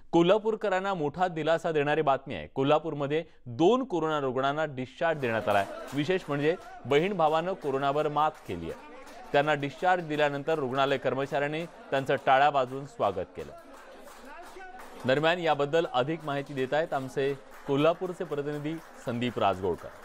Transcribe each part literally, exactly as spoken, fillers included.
कोल्हापूरकरांना मोठा दिलासा देणारी बातमी आहे। कोल्हापूरमध्ये दोन कोरोना रुग्णांना डिस्चार्ज देण्यात आलाय। विशेष म्हणजे बहीण भावानं कोरोनावर मात केली आहे। त्यांना डिस्चार्ज दिल्यानंतर रुग्णालय कर्मचाऱ्यांनी त्यांचं टाळ्या वाजवून स्वागत केलं। दरम्यान याबद्दल अधिक माहिती देत आहेत आमचे कोल्हापूरचे प्रतिनिधी संदीप राजगोळकर।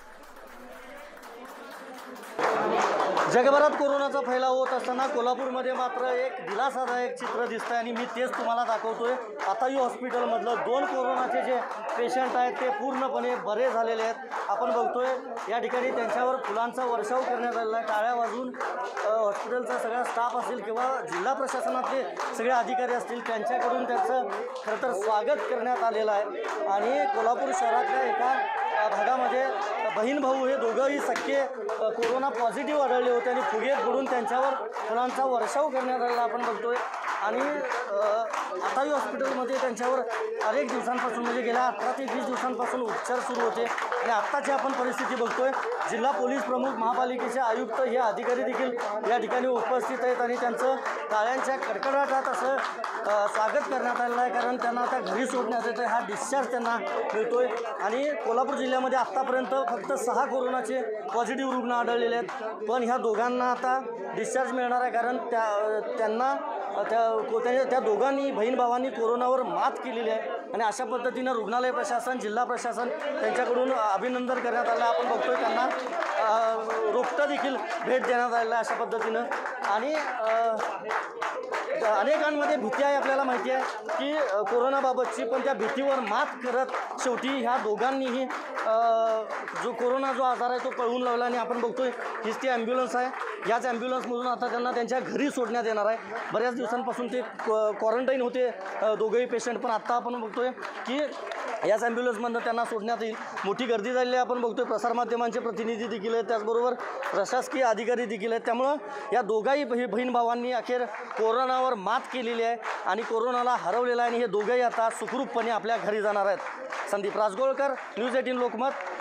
जगभरात कोरोनाचा फैलाव होत असताना कोल्हापूरमध्ये मात्र एक दिलासादायक चित्र दिसतंय आणि मी तेच तुम्हाला दाखवतोय। आताही हॉस्पिटलमधलं दोन कोरोनाचे जे पेशंट आहेत ते पूर्णपणे बरे झालेले आहेत। आपण बघतोय या ठिकाणी त्यांच्यावर फुलांचा वर्षाव करण्यात आलेला आहे। टाळ्या वाजवून हॉस्पिटलचा सगळा स्टाफ असेल किंवा जिल्हा प्रशासनातले सगळे अधिकारी असतील त्यांच्याकडून त्याचं खरं तर स्वागत करण्यात आलेलं आहे। आणि कोल्हापूर शहरातल्या एका भागामध्ये बहीण भाऊ हे दोघंही सख्खे कोरोना पॉझिटिव्ह आढळले होते आणि फुगे फोडून त्यांच्यावर फुलांचा वर्षाव करण्यात आलेला आपण बघतोय। आणि आताही हॉस्पिटलमध्ये त्यांच्यावर अनेक दिवसांपासून म्हणजे गेल्या अठरा ते वीस दिवसांपासून उपचार सुरू होते। आणि आत्ताची आपण परिस्थिती बघतोय, जिल्हा पोलीस प्रमुख महापालिकेचे आयुक्त हे अधिकारी देखील या ठिकाणी उपस्थित आहेत आणि त्यांचं टाळ्यांच्या कडकडाटात असं स्वागत करण्यात आलेलं आहे, कारण त्यांना आता घरी सोडण्यात येतं। हा डिस्चार्ज त्यांना मिळतोय। आणि कोल्हापूर जिल्ह्यामध्ये आत्तापर्यंत फक्त सहा कोरोनाचे पॉझिटिव्ह रुग्ण आढळलेले आहेत, पण ह्या दोघांना आता डिस्चार्ज मिळणार आहे, कारण त्या त्यांना त्या त्या दोघांनी बहीण भावांनी कोरोनावर मात केलेली आहे। आणि अशा पद्धतीनं रुग्णालय प्रशासन, जिल्हा प्रशासन त्यांच्याकडून अभिनंदन करण्यात आलं। आपण बघतोय त्यांना रोपटं देखील भेट देण्यात आलेलं आहे अशा पद्धतीनं। आणि अनेकांमध्ये भीती आहे, आपल्याला माहिती आहे की कोरोनाबाबतची, पण त्या भीतीवर मात करत शेवटी ह्या दोघांनीही जो कोरोना जो आजार आहे तो पळवून लावला। आणि आपण बघतोय हीच ती ॲम्ब्युलन्स आहे। याच ॲम्ब्युलन्समधून आता त्यांना त्यांच्या घरी सोडण्यात येणार आहे। बऱ्याच दिवसांपासून ते क्वारंटाईन होते दोघंही पेशंट, पण आत्ता आपण बघतोय की याच ॲम्ब्युलन्समधनं त्यांना सोडण्यात येईल। मोठी गर्दी झालेली आहे, आपण बघतोय प्रसारमाध्यमांचे प्रतिनिधी देखील आहेत, त्याचबरोबर प्रशासकीय अधिकारी देखील आहेत। त्यामुळं या दोघाही बहीण भावांनी अखेर कोरोनावर मात केलेली आहे आणि कोरोनाला हरवलेला आहे आणि हे दोघंही आता सुखरूपपणे आपल्या घरी जाणार आहेत। Sandeep Rajgolkar, news eighteen Lokmat,